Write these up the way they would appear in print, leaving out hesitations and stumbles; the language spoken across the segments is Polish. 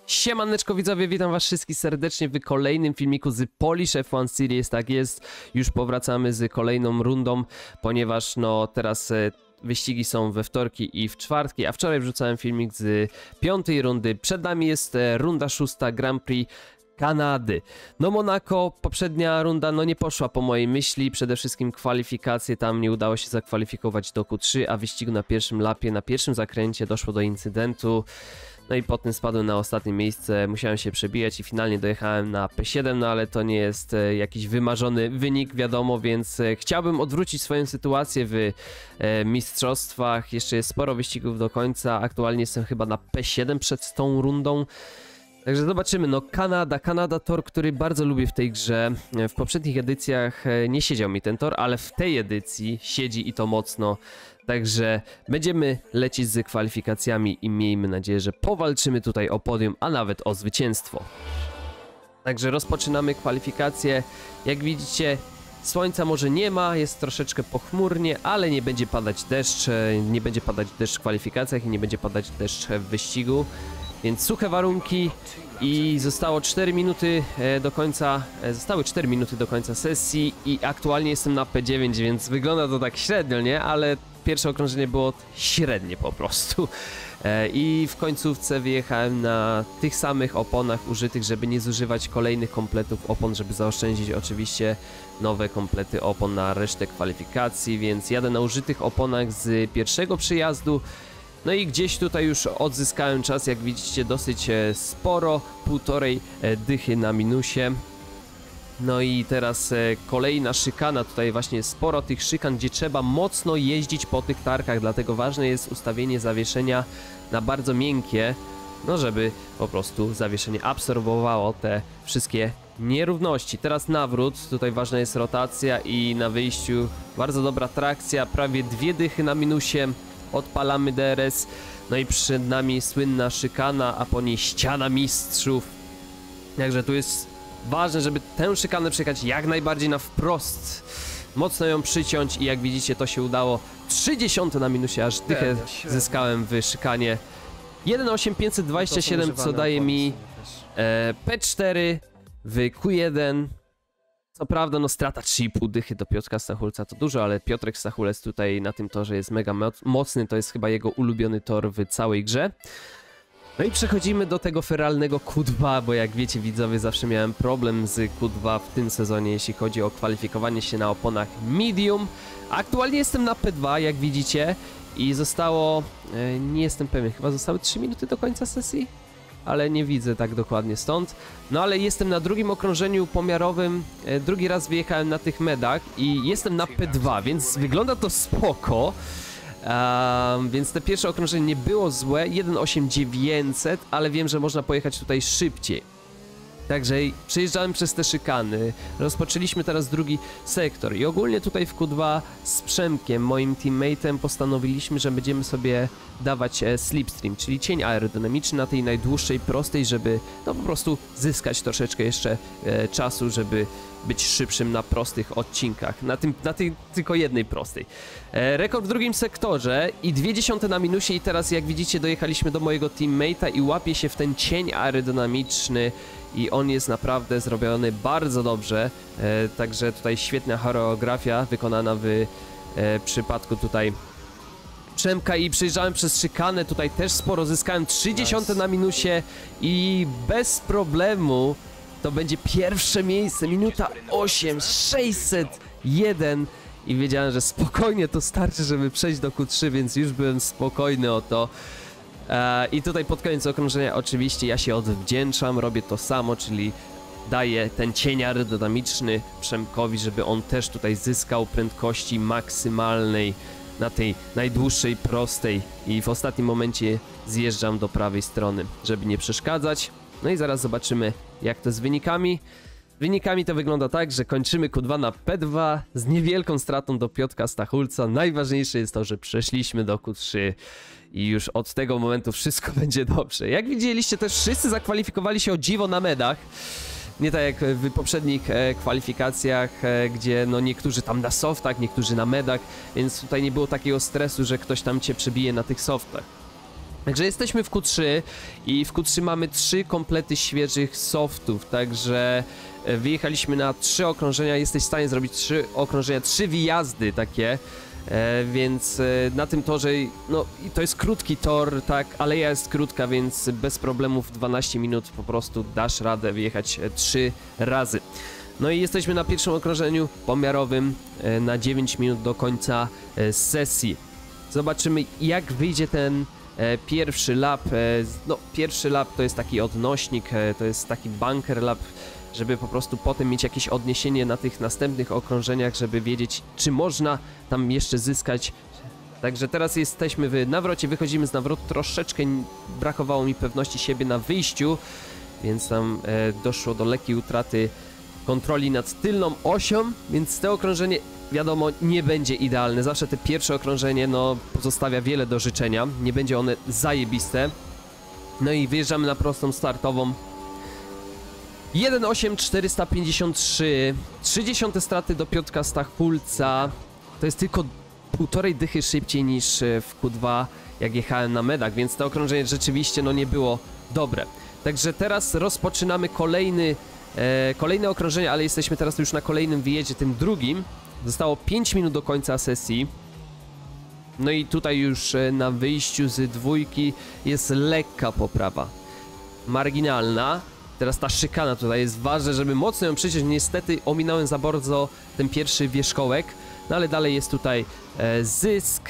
Siemaneczko widzowie, witam was wszystkich serdecznie w kolejnym filmiku z Polish F1 Series. Tak jest, już powracamy z kolejną rundą, ponieważ no teraz wyścigi są we wtorki i w czwartki, a wczoraj wrzucałem filmik z piątej rundy. Przed nami jest runda szósta Grand Prix Kanady. No Monako, poprzednia runda no nie poszła po mojej myśli, przede wszystkim kwalifikacje, tam nie udało się zakwalifikować do Q3, a wyścigu na pierwszym lapie, na pierwszym zakręcie doszło do incydentu. No i potem spadłem na ostatnie miejsce, musiałem się przebijać i finalnie dojechałem na P7, no ale to nie jest jakiś wymarzony wynik, wiadomo, więc chciałbym odwrócić swoją sytuację w mistrzostwach. Jeszcze jest sporo wyścigów do końca, aktualnie jestem chyba na P7 przed tą rundą. Także zobaczymy, no Kanada, tor, który bardzo lubię w tej grze. W poprzednich edycjach nie siedział mi ten tor, ale w tej edycji siedzi i to mocno. Także będziemy lecieć z kwalifikacjami i miejmy nadzieję, że powalczymy tutaj o podium, a nawet o zwycięstwo. Także rozpoczynamy kwalifikacje. Jak widzicie, słońca może nie ma, jest troszeczkę pochmurnie, ale nie będzie padać deszcz. Nie będzie padać deszcz w kwalifikacjach i nie będzie padać deszcz w wyścigu. Więc suche warunki i zostało 4 minuty do końca, zostały 4 minuty do końca sesji i aktualnie jestem na P9, więc wygląda to tak średnio, nie? Ale pierwsze okrążenie było średnie po prostu. I w końcówce wyjechałem na tych samych oponach użytych, żeby nie zużywać kolejnych kompletów opon, żeby zaoszczędzić oczywiście nowe komplety opon na resztę kwalifikacji, więc jadę na użytych oponach z pierwszego przyjazdu. No i gdzieś tutaj już odzyskałem czas, jak widzicie, dosyć sporo, 1,5 dychy na minusie. No i teraz kolejna szykana, tutaj właśnie sporo tych szykan, gdzie trzeba mocno jeździć po tych tarkach, dlatego ważne jest ustawienie zawieszenia na bardzo miękkie, no żeby po prostu zawieszenie absorbowało te wszystkie nierówności. Teraz nawrót, tutaj ważna jest rotacja i na wyjściu bardzo dobra trakcja, prawie 2 dychy na minusie. Odpalamy DRS, no i przed nami słynna szykana, a po niej ściana mistrzów. Także tu jest ważne, żeby tę szykanę przejechać jak najbardziej na wprost. Mocno ją przyciąć i jak widzicie to się udało. 30 na minusie, aż dychę zyskałem w szykanie. 1.8527, co daje mi P4 w Q1. Co prawda, no strata 3,5 dychy do Piotrka Stachulca to dużo, ale Piotrek Stachulec tutaj na tym torze jest mega mocny, to jest chyba jego ulubiony tor w całej grze. No i przechodzimy do tego feralnego Q2, bo jak wiecie widzowie, zawsze miałem problem z Q2 w tym sezonie, jeśli chodzi o kwalifikowanie się na oponach medium. Aktualnie jestem na P2, jak widzicie, i zostało, nie jestem pewien, chyba zostały 3 minuty do końca sesji? Ale nie widzę tak dokładnie stąd. No ale jestem na drugim okrążeniu pomiarowym, drugi raz wyjechałem na tych medach i jestem na P2, więc wygląda to spoko. Więc te pierwsze okrążenie nie było złe, 1.8900, ale wiem, że można pojechać tutaj szybciej. Także przejeżdżałem przez te szykany, rozpoczęliśmy teraz drugi sektor i ogólnie tutaj w Q2 z Przemkiem, moim teammate'em, postanowiliśmy, że będziemy sobie dawać slipstream, czyli cień aerodynamiczny na tej najdłuższej, prostej, żeby no po prostu zyskać troszeczkę jeszcze czasu, żeby być szybszym na prostych odcinkach, na tej tylko jednej prostej. Rekord w drugim sektorze i 0,2 na minusie i teraz jak widzicie dojechaliśmy do mojego teammate'a i łapie się w ten cień aerodynamiczny i on jest naprawdę zrobiony bardzo dobrze, także tutaj świetna choreografia wykonana w przypadku tutaj Przemka i przejeżdżałem przez szykanę, tutaj też sporo zyskałem, 0,3 na minusie i bez problemu to będzie pierwsze miejsce, minuta 8,601 i wiedziałem, że spokojnie to starczy, żeby przejść do Q3, więc już byłem spokojny o to. I tutaj pod koniec okrążenia oczywiście ja się odwdzięczam, robię to samo, czyli daję ten cień aerodynamiczny Przemkowi, żeby on też tutaj zyskał prędkości maksymalnej na tej najdłuższej, prostej i w ostatnim momencie zjeżdżam do prawej strony, żeby nie przeszkadzać. No i zaraz zobaczymy, jak to z wynikami. Wynikami to wygląda tak, że kończymy Q2 na P2 z niewielką stratą do Piotrka Stachulca. Najważniejsze jest to, że przeszliśmy do Q3 i już od tego momentu wszystko będzie dobrze. Jak widzieliście, też wszyscy zakwalifikowali się o dziwo na medach. Nie tak jak w poprzednich kwalifikacjach, gdzie no niektórzy tam na softach, niektórzy na medach, więc tutaj nie było takiego stresu, że ktoś tam cię przebije na tych softach. Także jesteśmy w Q3 i w Q3 mamy 3 komplety świeżych softów, także wyjechaliśmy na 3 okrążenia, jesteś w stanie zrobić 3 okrążenia, 3 wyjazdy takie, więc na tym torze, no i to jest krótki tor, tak, aleja jest krótka, więc bez problemów 12 minut po prostu dasz radę wyjechać 3 razy. No i jesteśmy na pierwszym okrążeniu pomiarowym na 9 minut do końca sesji. Zobaczymy, jak wyjdzie ten pierwszy lap. No, pierwszy lap to jest taki odnośnik, to jest taki bunker lap, żeby po prostu potem mieć jakieś odniesienie na tych następnych okrążeniach, żeby wiedzieć, czy można tam jeszcze zyskać. Także teraz jesteśmy w nawrocie, wychodzimy z nawrotu, troszeczkę brakowało mi pewności siebie na wyjściu, więc tam doszło do lekkiej utraty kontroli nad tylną osią, więc to okrążenie, wiadomo, nie będzie idealne. Zawsze te pierwsze okrążenie, no, pozostawia wiele do życzenia. Nie będzie one zajebiste. No i wyjeżdżamy na prostą startową. 1.8.453. 30 straty do Piotrka Stachulca. To jest tylko 1,5 dychy szybciej niż w Q2, jak jechałem na medach, więc to okrążenie rzeczywiście, no, nie było dobre. Także teraz rozpoczynamy kolejne okrążenie, ale jesteśmy teraz już na kolejnym wyjeździe, tym drugim. Zostało 5 minut do końca sesji. No i tutaj już na wyjściu z dwójki jest lekka poprawa. Marginalna. Teraz ta szykana tutaj jest ważne, żeby mocno ją przyciąć. Niestety ominąłem za bardzo ten pierwszy wierzchołek. No ale dalej jest tutaj zysk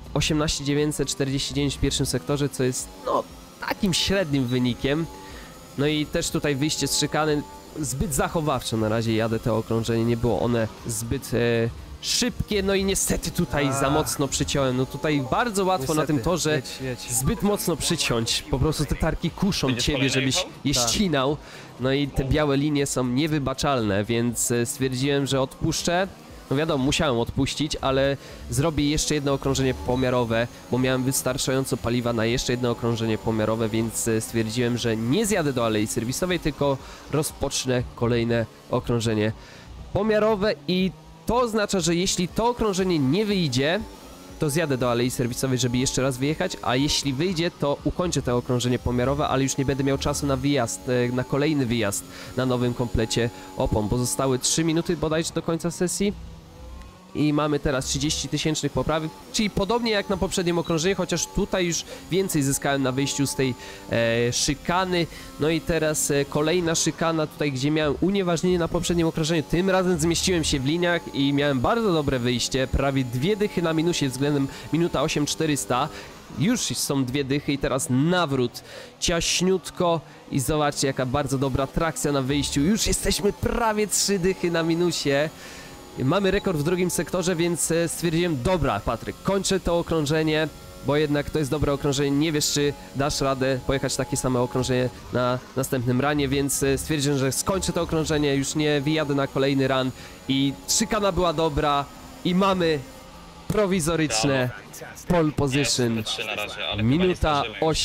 18.949 w pierwszym sektorze, co jest, no, takim średnim wynikiem. No i też tutaj wyjście z szykany zbyt zachowawczo na razie jadę to okrążenie, nie było one zbyt szybkie, no i niestety tutaj za mocno przyciąłem, no tutaj bardzo łatwo niestety, na tym torze zbyt mocno przyciąć, po prostu te tarki kuszą ciebie, żebyś je ścinał, no i te białe linie są niewybaczalne, więc stwierdziłem, że odpuszczę. No wiadomo, musiałem odpuścić, ale zrobię jeszcze jedno okrążenie pomiarowe, bo miałem wystarczająco paliwa na jeszcze jedno okrążenie pomiarowe, więc stwierdziłem, że nie zjadę do alei serwisowej, tylko rozpocznę kolejne okrążenie pomiarowe i to oznacza, że jeśli to okrążenie nie wyjdzie, to zjadę do alei serwisowej, żeby jeszcze raz wyjechać, a jeśli wyjdzie, to ukończę to okrążenie pomiarowe, ale już nie będę miał czasu na wyjazd, na kolejny wyjazd na nowym komplecie opon, bo zostały 3 minuty bodajże do końca sesji. I mamy teraz 30 tysięcznych poprawy, czyli podobnie jak na poprzednim okrążeniu, chociaż tutaj już więcej zyskałem na wyjściu z tej szykany. No i teraz kolejna szykana tutaj, gdzie miałem unieważnienie na poprzednim okrążeniu. Tym razem zmieściłem się w liniach i miałem bardzo dobre wyjście, prawie 2 dychy na minusie względem minuta 8.400. Już są 2 dychy i teraz nawrót ciaśniutko i zobaczcie, jaka bardzo dobra trakcja na wyjściu. Już jesteśmy prawie 3 dychy na minusie. Mamy rekord w drugim sektorze, więc stwierdziłem, dobra Patryk, kończę to okrążenie, bo jednak to jest dobre okrążenie, nie wiesz, czy dasz radę pojechać takie same okrążenie na następnym ranie, więc stwierdziłem, że skończę to okrążenie, już nie wyjadę na kolejny run i szykana była dobra i mamy prowizoryczne pole position, minuta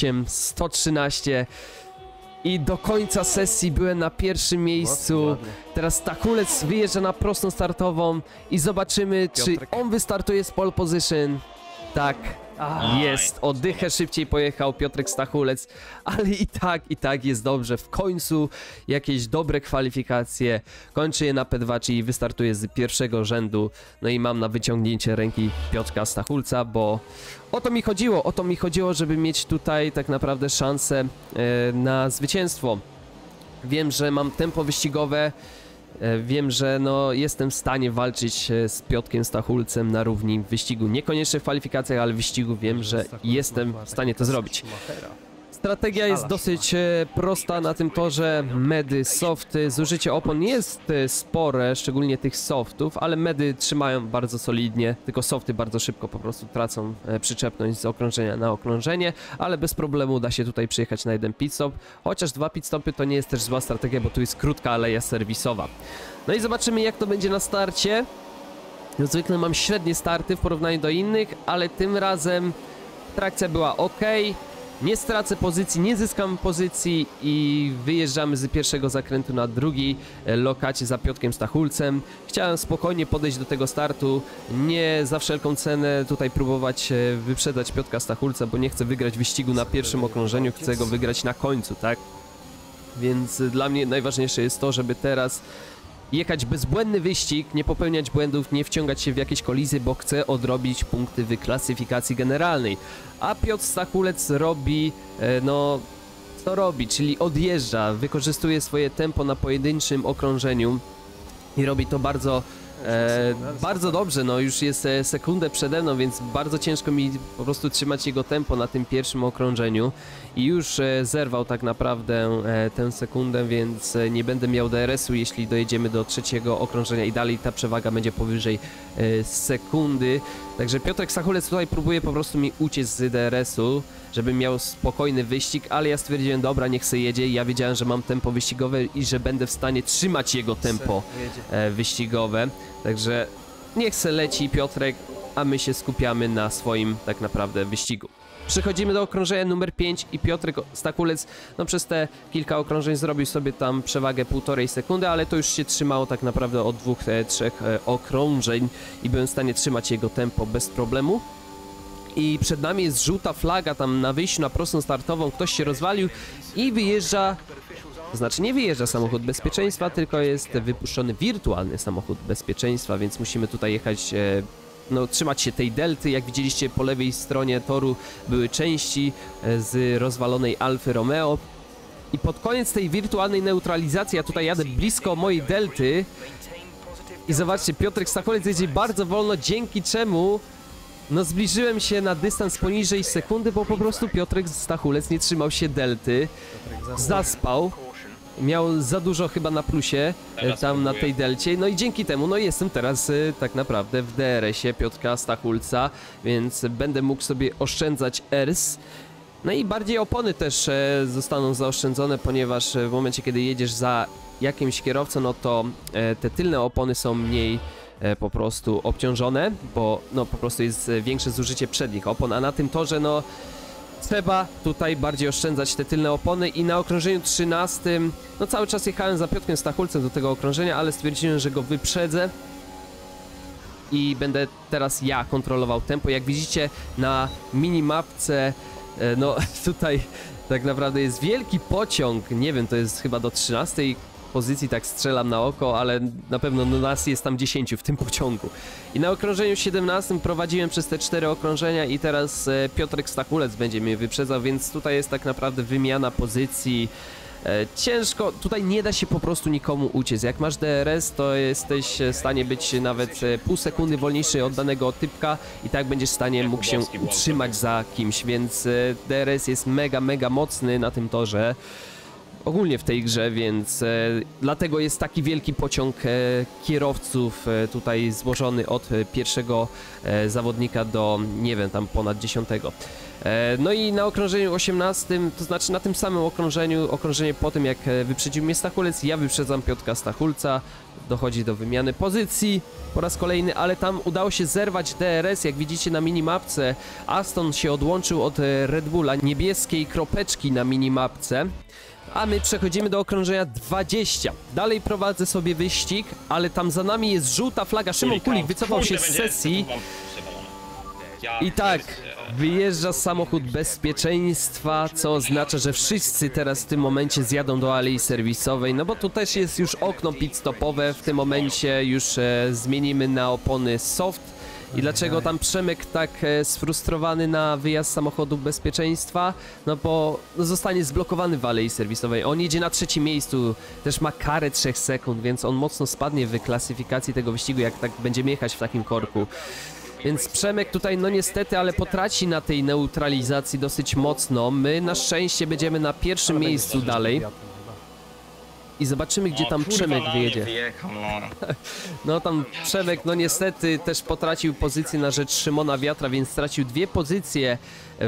8.113. I do końca sesji byłem na pierwszym miejscu. Teraz Stachulec wyjeżdża na prostą startową i zobaczymy, czy on wystartuje z pole position. Tak, jest. O dychę szybciej pojechał Piotrek Stachulec, ale i tak jest dobrze. W końcu jakieś dobre kwalifikacje. Kończy je na P2, czyli wystartuje z pierwszego rzędu. No i mam na wyciągnięcie ręki Piotrka Stachulca, bo o to mi chodziło, żeby mieć tutaj tak naprawdę szansę na zwycięstwo. Wiem, że mam tempo wyścigowe. Wiem, że no, jestem w stanie walczyć z Piotrkiem Stachulcem na równi w wyścigu. Niekoniecznie w kwalifikacjach, ale w wyścigu wiem, że jestem w stanie to zrobić. Strategia jest dosyć prosta na tym torze. Medy, softy, zużycie opon nie jest spore, szczególnie tych softów, ale medy trzymają bardzo solidnie, tylko softy bardzo szybko po prostu tracą przyczepność z okrążenia na okrążenie, ale bez problemu da się tutaj przyjechać na jeden pit stop, chociaż 2 pit stopy to nie jest też zła strategia, bo tu jest krótka aleja serwisowa. No i zobaczymy, jak to będzie na starcie. Zwykle mam średnie starty w porównaniu do innych, ale tym razem trakcja była ok. nie stracę pozycji, nie zyskam pozycji i wyjeżdżamy z pierwszego zakrętu na drugiej lokacie za Piotrkiem Stachulcem. Chciałem spokojnie podejść do tego startu, nie za wszelką cenę tutaj próbować wyprzedzać Piotrka Stachulca, bo nie chcę wygrać wyścigu na pierwszym okrążeniu, chcę go wygrać na końcu, tak? Więc dla mnie najważniejsze jest to, żeby teraz jechać bezbłędny wyścig, nie popełniać błędów, nie wciągać się w jakieś kolizje, bo chcę odrobić punkty w klasyfikacji generalnej. A Piotr Stachulec robi, no co robi, czyli odjeżdża, wykorzystuje swoje tempo na pojedynczym okrążeniu i robi to bardzo dobrze, no już jest sekundę przede mną, więc bardzo ciężko mi po prostu trzymać jego tempo na tym pierwszym okrążeniu i już zerwał tak naprawdę tę sekundę, więc nie będę miał DRS-u, jeśli dojedziemy do trzeciego okrążenia i dalej ta przewaga będzie powyżej sekundy. Także Piotrek Stachulec tutaj próbuje po prostu mi uciec z DRS-u, żebym miał spokojny wyścig, ale ja stwierdziłem, dobra, niech se jedzie. Ja wiedziałem, że mam tempo wyścigowe i że będę w stanie trzymać jego tempo wyścigowe. Także niech se leci Piotrek, a my się skupiamy na swoim tak naprawdę wyścigu. Przechodzimy do okrążenia numer 5 i Piotrek Stachulec, no przez te kilka okrążeń zrobił sobie tam przewagę 1,5 sekundy, ale to już się trzymało tak naprawdę od 2-3 okrążeń i byłem w stanie trzymać jego tempo bez problemu. I przed nami jest żółta flaga tam na wyjściu na prostą startową, ktoś się rozwalił i wyjeżdża, to znaczy nie wyjeżdża samochód bezpieczeństwa, tylko jest wypuszczony wirtualny samochód bezpieczeństwa, więc musimy tutaj jechać, no trzymać się tej delty. Jak widzieliście, po lewej stronie toru były części z rozwalonej Alfy Romeo i pod koniec tej wirtualnej neutralizacji, ja tutaj jadę blisko mojej delty i zobaczcie, Piotrek Stachulec jedzie bardzo wolno, dzięki czemu no zbliżyłem się na dystans poniżej sekundy, bo po prostu Piotrek Stachulec nie trzymał się delty, zaspał, miał za dużo chyba na plusie tam na tej delcie, no i dzięki temu no jestem teraz tak naprawdę w DRS-ie Piotrka Stachulca, więc będę mógł sobie oszczędzać ERS. No i bardziej opony też zostaną zaoszczędzone, ponieważ w momencie, kiedy jedziesz za jakimś kierowcą, no to te tylne opony są mniej po prostu obciążone, bo no po prostu jest większe zużycie przednich opon, a na tym torze no trzeba tutaj bardziej oszczędzać te tylne opony i na okrążeniu 13 no cały czas jechałem za Piotrkiem Stachulcem do tego okrążenia, ale stwierdziłem, że go wyprzedzę i będę teraz ja kontrolował tempo. Jak widzicie na minimapce, no tutaj tak naprawdę jest wielki pociąg, nie wiem, to jest chyba do 13 pozycji, tak strzelam na oko, ale na pewno no nas jest tam 10 w tym pociągu. I na okrążeniu 17 prowadziłem przez te 4 okrążenia i teraz Piotrek Stachulec będzie mnie wyprzedzał, więc tutaj jest tak naprawdę wymiana pozycji. Ciężko, tutaj nie da się po prostu nikomu uciec. Jak masz DRS, to jesteś w stanie być nawet pół sekundy wolniejszy od danego typka i tak będziesz w stanie mógł się utrzymać za kimś, więc DRS jest mega mocny na tym torze. Ogólnie w tej grze, więc dlatego jest taki wielki pociąg kierowców tutaj złożony od pierwszego zawodnika do, nie wiem, tam ponad 10. No i na okrążeniu 18, to znaczy na tym samym okrążeniu, okrążenie po tym jak wyprzedził mnie Stachulec, ja wyprzedzam Piotrka Stachulca, dochodzi do wymiany pozycji po raz kolejny, ale tam udało się zerwać DRS, jak widzicie na minimapce. Aston się odłączył od Red Bulla, niebieskiej kropeczki na minimapce. A my przechodzimy do okrążenia 20. Dalej prowadzę sobie wyścig, ale tam za nami jest żółta flaga. Szymon Kulik wycofał się z sesji. I tak, wyjeżdża samochód bezpieczeństwa, co oznacza, że wszyscy teraz w tym momencie zjadą do alei serwisowej, no bo tu też jest już okno pit-stopowe. W tym momencie już zmienimy na opony soft. I dlaczego tam Przemek tak sfrustrowany na wyjazd samochodu bezpieczeństwa? No bo zostanie zblokowany w alei serwisowej. On jedzie na 3. miejscu, też ma karę 3 sekund, więc on mocno spadnie w klasyfikacji tego wyścigu, jak tak będziemy jechać w takim korku. Więc Przemek tutaj no niestety, ale potraci na tej neutralizacji dosyć mocno. My na szczęście będziemy na 1. miejscu dalej. i zobaczymy, gdzie tam kurwa, Przemek na mnie wyjedzie. wyjechał, no. No tam Przemek, no niestety też potracił pozycję na rzecz Szymona Wiatra, więc stracił 2 pozycje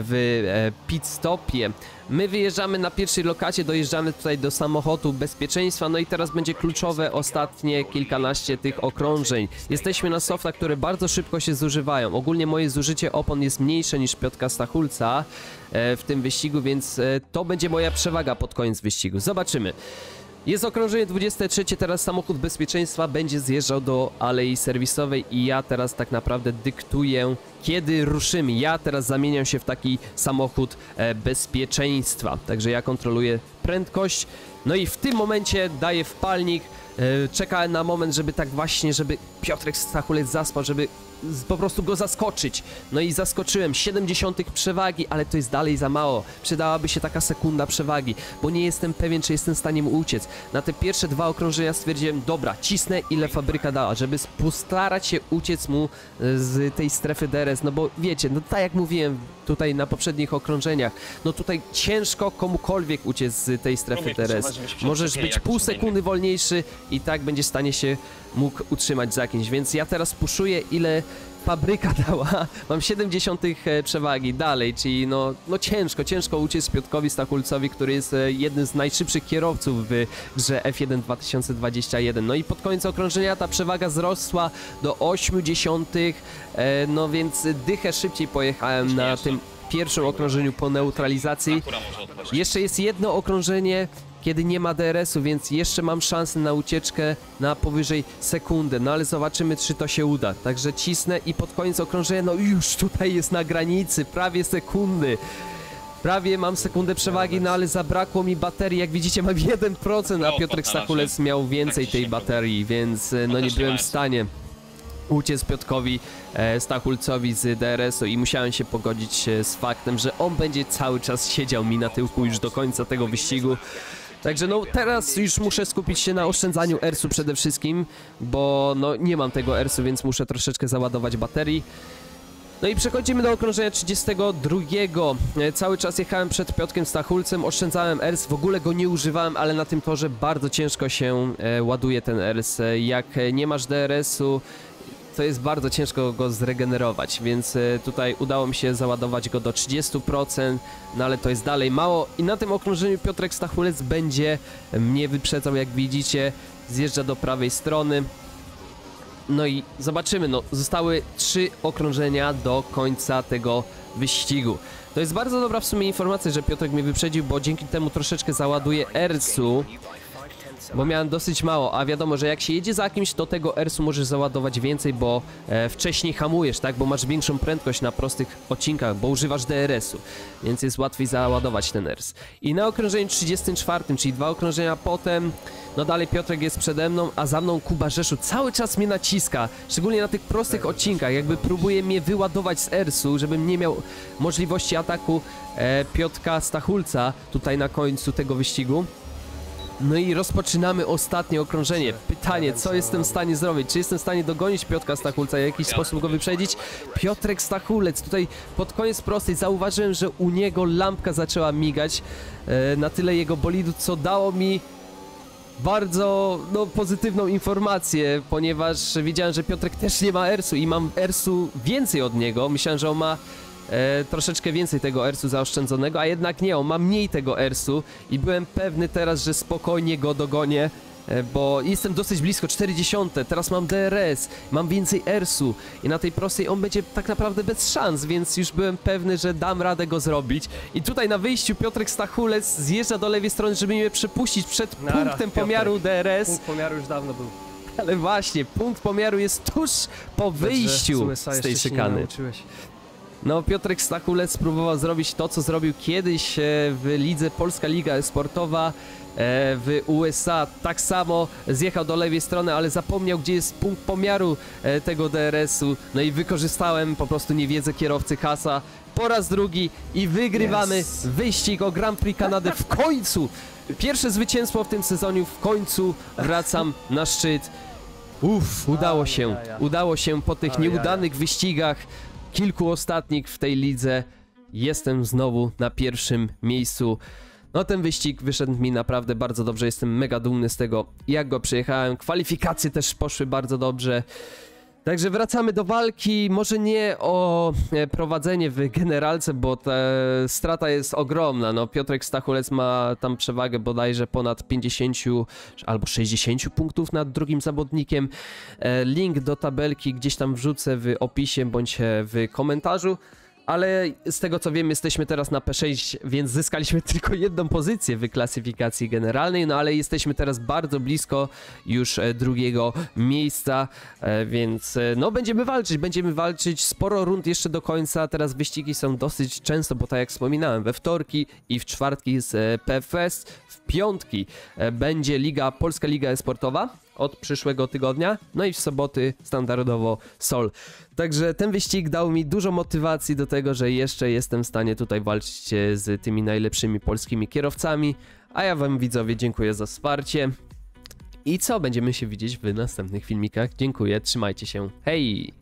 w pit stopie. My wyjeżdżamy na pierwszej lokacie, dojeżdżamy tutaj do samochodu bezpieczeństwa, no i teraz będzie kluczowe ostatnie kilkanaście tych okrążeń. Jesteśmy na softach, które bardzo szybko się zużywają. Ogólnie moje zużycie opon jest mniejsze niż Piotra Stachulca w tym wyścigu, więc to będzie moja przewaga pod koniec wyścigu. Zobaczymy. Jest okrążenie 23, teraz samochód bezpieczeństwa będzie zjeżdżał do alei serwisowej i ja teraz tak naprawdę dyktuję, kiedy ruszymy. Ja teraz zamieniam się w taki samochód bezpieczeństwa, także ja kontroluję prędkość, no i w tym momencie daję wpalnik, czekałem na moment, żeby tak właśnie, żeby Piotrek Stachulec zaspał, żeby po prostu go zaskoczyć. No i zaskoczyłem, 0,7 przewagi, ale to jest dalej za mało. Przydałaby się taka sekunda przewagi, bo nie jestem pewien, czy jestem w stanie mu uciec. Na te pierwsze 2 okrążenia stwierdziłem, dobra, cisnę ile fabryka dała, żeby postarać się uciec mu z tej strefy DRS, no bo wiecie, no tak jak mówiłem tutaj na poprzednich okrążeniach, no tutaj ciężko komukolwiek uciec z tej strefy DRS. Możesz być pół sekundy wolniejszy i tak będzie w stanie się mógł utrzymać za kimś, więc ja teraz puszuję ile fabryka dała, mam 0,7 przewagi dalej, czyli no ciężko uciec Piotrkowi Stachulcowi, który jest jednym z najszybszych kierowców w grze F1 2021. No i pod koniec okrążenia ta przewaga wzrosła do 0,8, no więc dychę szybciej pojechałem na tym pierwszym okrążeniu po neutralizacji. Jeszcze jest jedno okrążenie, kiedy nie ma DRS-u, więc jeszcze mam szansę na ucieczkę na powyżej sekundę, no ale zobaczymy, czy to się uda. Także cisnę i pod koniec okrążenia, no już tutaj jest na granicy, prawie sekundy. Prawie mam sekundę przewagi, no ale zabrakło mi baterii, jak widzicie mam 1%, a Piotrek Stachulec miał więcej tej baterii, więc no nie byłem w stanie uciec Piotrkowi Stachulcowi z DRS-u i musiałem się pogodzić z faktem, że on będzie cały czas siedział mi na tyłku już do końca tego wyścigu. Także no teraz już muszę skupić się na oszczędzaniu ERS-u przede wszystkim, bo no nie mam tego ERS-u, więc muszę troszeczkę załadować baterii. No i przechodzimy do okrążenia 32. Cały czas jechałem przed Piotrkiem Stachulcem, oszczędzałem ERS, w ogóle go nie używałem, ale na tym torze bardzo ciężko się ładuje ten ERS. Jak nie masz DRS-u, to jest bardzo ciężko go zregenerować, więc tutaj udało mi się załadować go do 30%, no ale to jest dalej mało i na tym okrążeniu Piotrek Stachulec będzie mnie wyprzedzał, jak widzicie, zjeżdża do prawej strony. No i zobaczymy, no zostały 3 okrążenia do końca tego wyścigu. To jest bardzo dobra w sumie informacja, że Piotrek mnie wyprzedził, bo dzięki temu troszeczkę załaduję ERS-u, bo miałem dosyć mało, a wiadomo, że jak się jedzie za kimś, to tego ERS-u możesz załadować więcej, bo wcześniej hamujesz, tak, bo masz większą prędkość na prostych odcinkach, bo używasz DRS-u, więc jest łatwiej załadować ten ERS. I na okrążeniu 34, czyli 2 okrążenia potem, no dalej Piotrek jest przede mną, a za mną Kuba Rzeszut cały czas mnie naciska, szczególnie na tych prostych odcinkach, jakby próbuje mnie wyładować z ERS-u, żebym nie miał możliwości ataku Piotrka Stachulca tutaj na końcu tego wyścigu. No i rozpoczynamy ostatnie okrążenie. Pytanie, co jestem w stanie zrobić? Czy jestem w stanie dogonić Piotrka Stachulca, w jakiś sposób go wyprzedzić? Piotrek Stachulec, tutaj pod koniec prostej zauważyłem, że u niego lampka zaczęła migać na tyle jego bolidu, co dało mi bardzo pozytywną informację, ponieważ widziałem, że Piotrek też nie ma ERS-u i mam ERS-u więcej od niego. Myślałem, że on ma troszeczkę więcej tego ERS-u zaoszczędzonego, a jednak nie, on ma mniej tego ERS-u i byłem pewny teraz, że spokojnie go dogonię, bo jestem dosyć blisko, 40, teraz mam DRS, mam więcej ERS-u i na tej prostej on będzie tak naprawdę bez szans, więc już byłem pewny, że dam radę go zrobić. I tutaj na wyjściu Piotrek Stachulec zjeżdża do lewej strony, żeby mnie przepuścić przed punktem pomiaru DRS. Punkt pomiaru już dawno był. Ale właśnie, punkt pomiaru jest tuż po wyjściu z tej szykany. No, Piotrek Stachulec spróbował zrobić to, co zrobił kiedyś w lidze Polska Liga Sportowa w USA. Tak samo zjechał do lewej strony, ale zapomniał, gdzie jest punkt pomiaru tego DRS-u. No i wykorzystałem po prostu niewiedzę kierowcy Hasa po raz drugi i wygrywamy wyścig o Grand Prix Kanady w końcu. Pierwsze zwycięstwo w tym sezonie, w końcu wracam na szczyt. Udało się po tych nieudanych wyścigach, kilku ostatnich w tej lidze. Jestem znowu na pierwszym miejscu. No ten wyścig wyszedł mi naprawdę bardzo dobrze, jestem mega dumny z tego, jak go przejechałem. Kwalifikacje też poszły bardzo dobrze. Także wracamy do walki, może nie o prowadzenie w generalce, bo ta strata jest ogromna. No, Piotrek Stachulec ma tam przewagę bodajże ponad 50 albo 60 punktów nad drugim zawodnikiem. Link do tabelki gdzieś tam wrzucę w opisie bądź w komentarzu. Ale z tego co wiem, jesteśmy teraz na P6, więc zyskaliśmy tylko jedną pozycję w klasyfikacji generalnej, no ale jesteśmy teraz bardzo blisko już drugiego miejsca, więc no będziemy walczyć, sporo rund jeszcze do końca, teraz wyścigi są dosyć często, bo tak jak wspominałem, we wtorki i w czwartki z PFS, w piątki będzie Polska Liga Esportowa od przyszłego tygodnia, no i w soboty standardowo Sol. Także ten wyścig dał mi dużo motywacji do tego, że jeszcze jestem w stanie tutaj walczyć z tymi najlepszymi polskimi kierowcami, a ja wam widzowie dziękuję za wsparcie i co, będziemy się widzieć w następnych filmikach. Dziękuję, trzymajcie się, hej!